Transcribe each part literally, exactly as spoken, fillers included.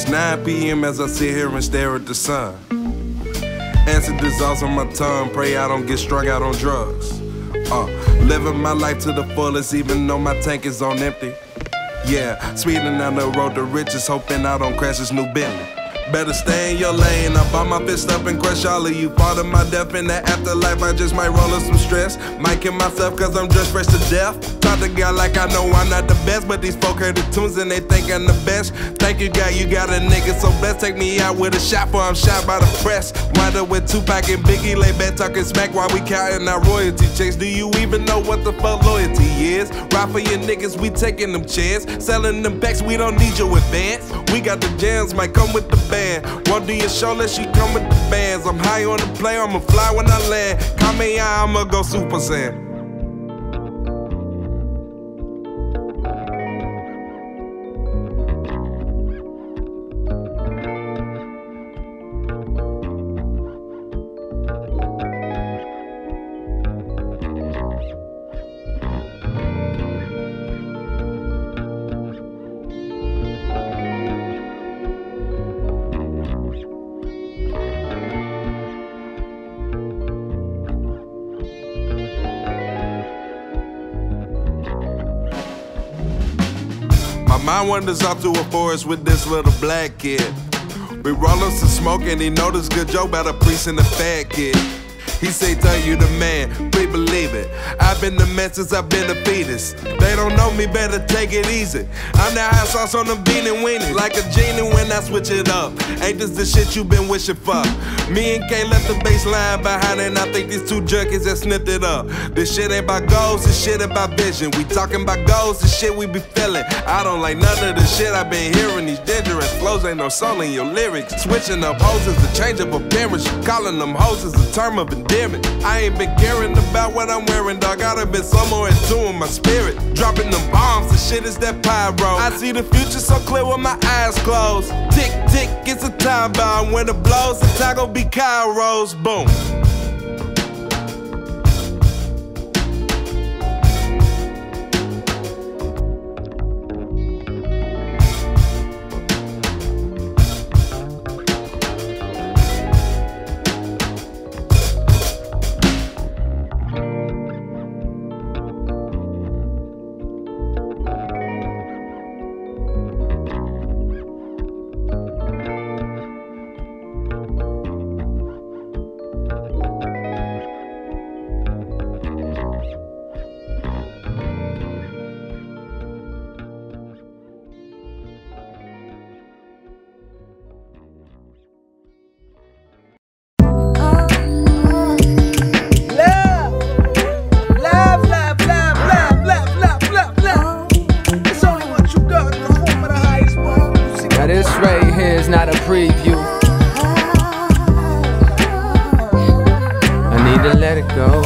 nine P M as I sit here and stare at the sun. Acid dissolves on my tongue, pray I don't get strung out on drugs. Uh, living my life to the fullest even though my tank is on empty. Yeah, speeding down the road to riches, hoping I don't crash this new Bentley. Better stay in your lane, I bought my fist up and crush all of you. Part of my death in the afterlife, I just might roll up some stress. Might kill myself cause I'm dressed fresh to death. Talk to God like I know I'm not the best, but these folk heard the tunes and they think I'm the best. Thank you God, you got a nigga so blessed. Take me out with a shot for I'm shot by the press. Wind up with Tupac and Biggie, lay back talking smack while we counting our royalty checks. Do you even know what the fuck loyalty is? Ride for your niggas, we taking them chairs. Selling them packs, we don't need your advance. We got the jams, might come with the band. Won't do your show unless you come with the bands. I'm high on the plane, I'ma fly when I land. Call me out, I'ma go Super Saiyan. My mind wanders off to a forest with this little black kid. We roll up some smoke and he noticed good joke about a priest and a fat kid. He say, tell you the man, please believe it. I've been the man since I've been a fetus. They don't know me, better take it easy. I'm the hot sauce on the bean and weenie. Like a genie when I switch it up. Ain't this the shit you been wishing for? Me and K left the bass line behind and I think these two junkies that sniffed it up. This shit ain't about goals, this shit about vision. We talking about goals, this shit we be feeling. I don't like none of the shit I've been hearing. These dangerous flows, ain't no soul in your lyrics. Switching up hoes is a change of appearance. Calling them hoes is a term of endearment. I ain't been caring about what I'm wearing, dog. I'd have been somewhere in tune with my spirit. Dropping them bombs, the shit is that pyro. I see the future so clear with my eyes closed. Tick, tick, it's a time bomb. When it blows, the time gon' be Kairos. Boom. This right here is not a preview. I need to let it go.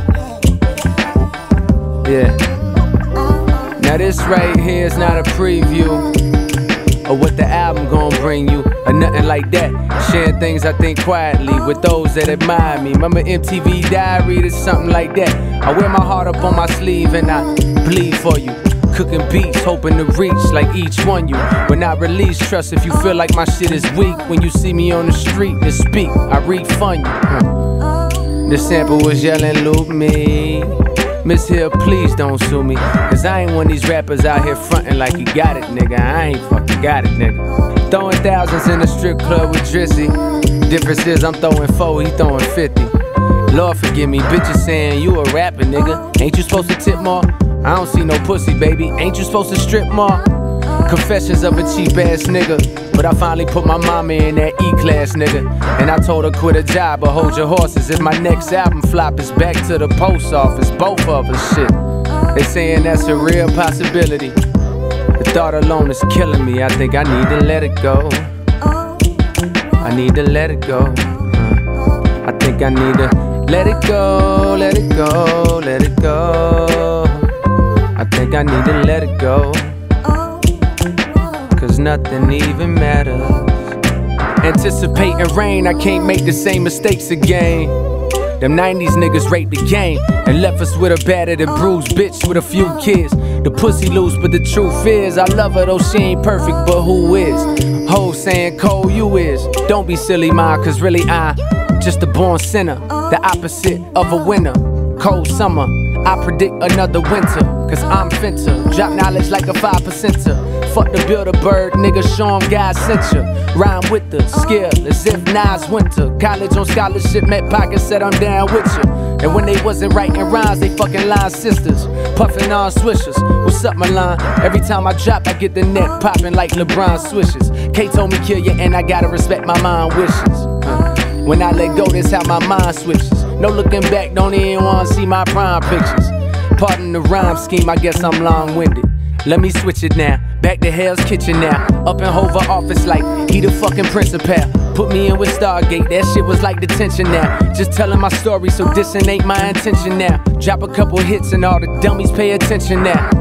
Yeah. Now this right here is not a preview of what the album gon' bring you, or nothing like that. Sharing things I think quietly with those that admire me. Remember M T V Diary, it's something like that. I wear my heart up on my sleeve and I bleed for you. Cooking beats, hoping to reach like each one you. When I release, trust if you feel like my shit is weak. When you see me on the street to speak, I refund you. Huh. The sample was yelling, loop me. Miss Hill, please don't sue me. Cause I ain't one of these rappers out here frontin' like you got it, nigga. I ain't fucking got it, nigga. Throwing thousands in a strip club with Drizzy. Difference is I'm throwing four, he throwing fifty. Lord forgive me, bitches saying you a rapper, nigga. Ain't you supposed to tip more? I don't see no pussy, baby. Ain't you supposed to strip more? Confessions of a cheap ass nigga. But I finally put my mama in that E-class, nigga. And I told her quit a job, but hold your horses. If my next album flop is back to the post office, both of us, shit. They saying that's a real possibility. The thought alone is killing me. I think I need to let it go. I need to let it go. Uh, I think I need to let it go, let it go, let it go. I think I need to let it go. Cause nothing even matters. Anticipating rain, I can't make the same mistakes again. Them nineties niggas raped the game and left us with a battered and bruised bitch with a few kids. The pussy loose, but the truth is I love her though she ain't perfect, but who is? Ho saying Cole, you is. Don't be silly, ma, cause really I just a born sinner, the opposite of a winner. Cold summer, I predict another winter, cause I'm finter. Drop knowledge like a five percenter. Fuck the build a bird, nigga, show 'em God sent ya. Rhyme with the skill as if Nas winter. College on scholarship, met pockets, said I'm down with ya. And when they wasn't writing rhymes, they fucking line sisters. Puffin' on swishers, what's up Milan? Every time I drop, I get the net popping like LeBron swishes. K told me kill ya and I gotta respect my mind wishes. uh, When I let go, that's how my mind switches. No looking back, don't even wanna see my prime pictures. Pardon the rhyme scheme, I guess I'm long-winded. Let me switch it now, back to Hell's Kitchen now. Up in Hoover office like he the fucking principal. Put me in with Stargate, that shit was like detention now. Just telling my story, so dissing ain't my intention now. Drop a couple hits and all the dummies pay attention now.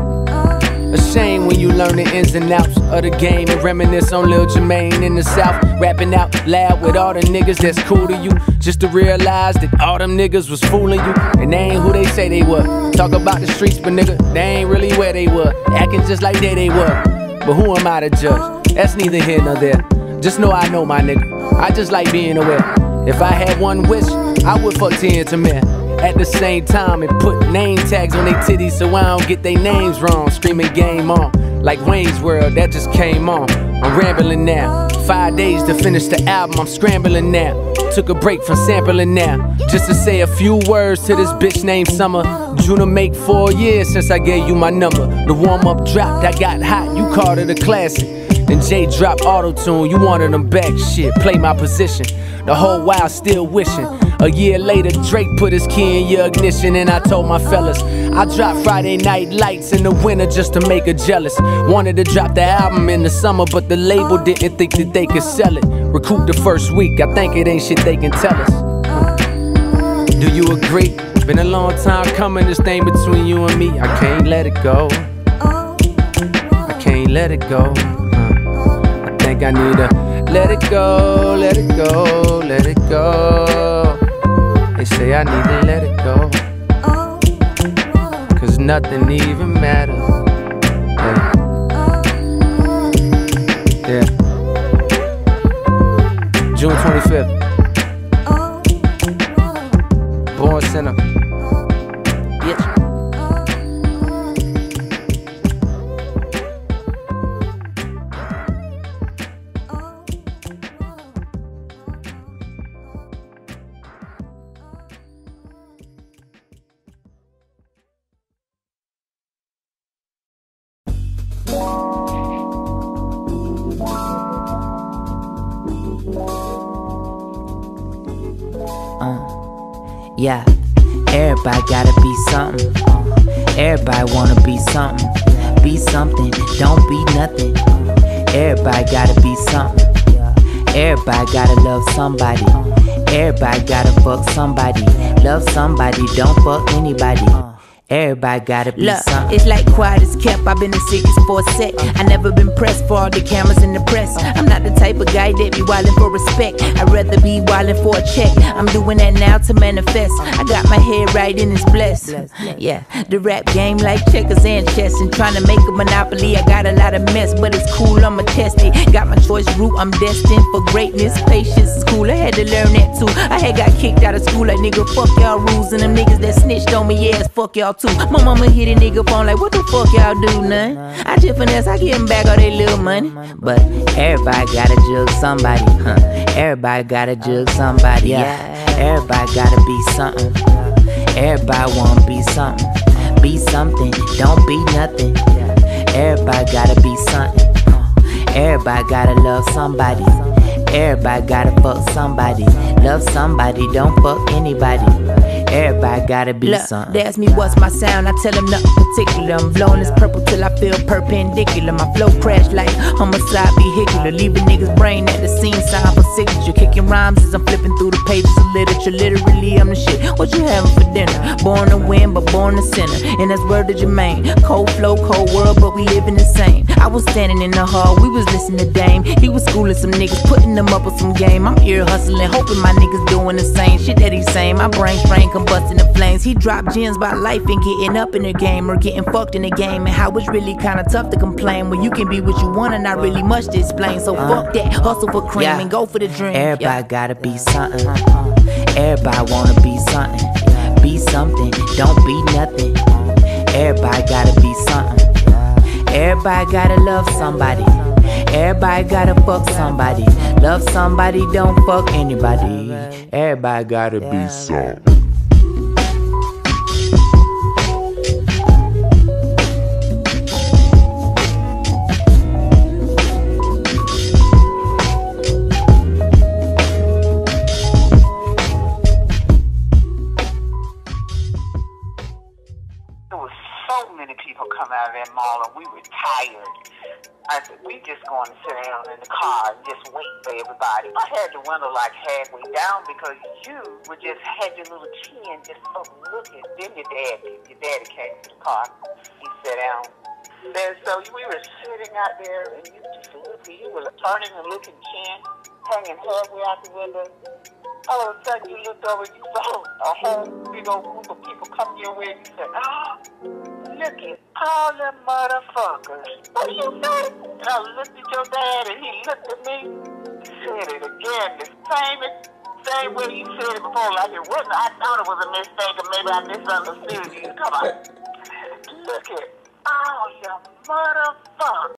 A shame when you learn the ins and outs of the game and reminisce on Lil Jermaine in the South. Rapping out loud with all the niggas that's cool to you, just to realize that all them niggas was fooling you, and they ain't who they say they were. Talk about the streets, but nigga, they ain't really where they were. Acting just like they they were. But who am I to judge? That's neither here nor there. Just know I know my nigga, I just like being aware. If I had one wish, I would fuck ten to me at the same time and put name tags on they titties so I don't get they names wrong. Screaming game on, like Wayne's World, that just came on. I'm rambling now, five days to finish the album, I'm scrambling now. Took a break from sampling now, just to say a few words to this bitch named Summer. June to make four years since I gave you my number. The warm-up dropped, I got hot, you called it a classic. Then Jay dropped auto-tune, you wanted them back, shit, play my position. The whole while still wishing. A year later, Drake put his key in your ignition, and I told my fellas I dropped Friday Night Lights in the winter just to make her jealous. Wanted to drop the album in the summer, but the label didn't think that they could sell it. Recoup the first week, I think it ain't shit they can tell us. Do you agree? Been a long time coming, this thing between you and me. I can't let it go. I can't let it go. I think I need to let it go, let it go, let it go. They say I need to let it go, cause nothing even matters. Yeah, yeah. June twenty-fifth, Born Sinner. Bitch. Uh, yeah, everybody gotta be something. Uh, everybody wanna be something. Be something, don't be nothing. Everybody gotta be something. Everybody gotta love somebody. Everybody gotta fuck somebody. Love somebody, don't fuck anybody. Everybody gotta be Look, something. It's like quiet as kept, I've been the sickest for a sec. I never been pressed for all the cameras in the press. I'm not the type of guy that be wildin' for respect. I'd rather be wildin' for a check. I'm doing that now to manifest. I got my head right and it's blessed. Yeah, the rap game like checkers and chess. And trying to make a monopoly, I got a lot of mess. But it's cool, I'ma test it. Got my choice route, I'm destined for greatness. Patience is cool, I had to learn that too. I had got kicked out of school like nigga, fuck y'all rules. And them niggas that snitched on me, yes, fuck y'all too. My mama hit a nigga phone like, what the fuck y'all do, none? I just finesse, I get them back all they little money. But everybody gotta jug somebody, huh? Everybody gotta jug somebody, yeah. Everybody gotta be something. Everybody wanna be something. Be something, don't be nothing. Everybody gotta be something. Everybody gotta love somebody. Everybody gotta fuck somebody. Love somebody, don't fuck anybody. Everybody gotta be Look, something. they ask me what's my sound, I tell them nothing particular. I'm blowing this purple till I feel perpendicular. My flow crash like homicide vehicular, leaving niggas brain at the scene, sign for signature. Kicking rhymes as I'm flipping through the pages of literature. Literally, I'm the shit. What you having for dinner? Born to win, but born to sinner. And that's word to Jermaine. Cold flow, cold world, but we living the same. I was standing in the hall, we was listening to Dame. He was schooling some niggas, putting them up with some game. I'm ear hustling, hoping my niggas doing the same shit that he's saying. My brain strain combusting the flames. He dropped gems about life and getting up in the game, or getting fucked in the game, and how it's really kinda tough to complain when you can be what you want and not really much to explain. So uh, fuck that, hustle for cream yeah. and go for the dream. Everybody yeah. gotta be something. Everybody wanna be something. Be something, don't be nothing. Everybody gotta be something. Everybody gotta love somebody. Everybody gotta fuck somebody. Love somebody, don't fuck anybody. Everybody gotta be something. So many people come out of that mall and we were tired. I said, we just going to sit down in the car and just wait for everybody. I had the window like halfway down because you would just had your little chin just up looking. Then your daddy, your daddy came to the car. He sat down. And so we were sitting out there and you just looking. You were turning and looking chin, hanging halfway out the window. All of a sudden you looked over and you saw a whole big old group of people come your way and you said, oh, look at all them motherfuckers. What do you say? And I looked at your dad and he looked at me. Said it again, the same, same way you said it before. Like it wasn't, I thought it was a mistake or maybe I misunderstood you. Come on. Look at all you motherfuckers.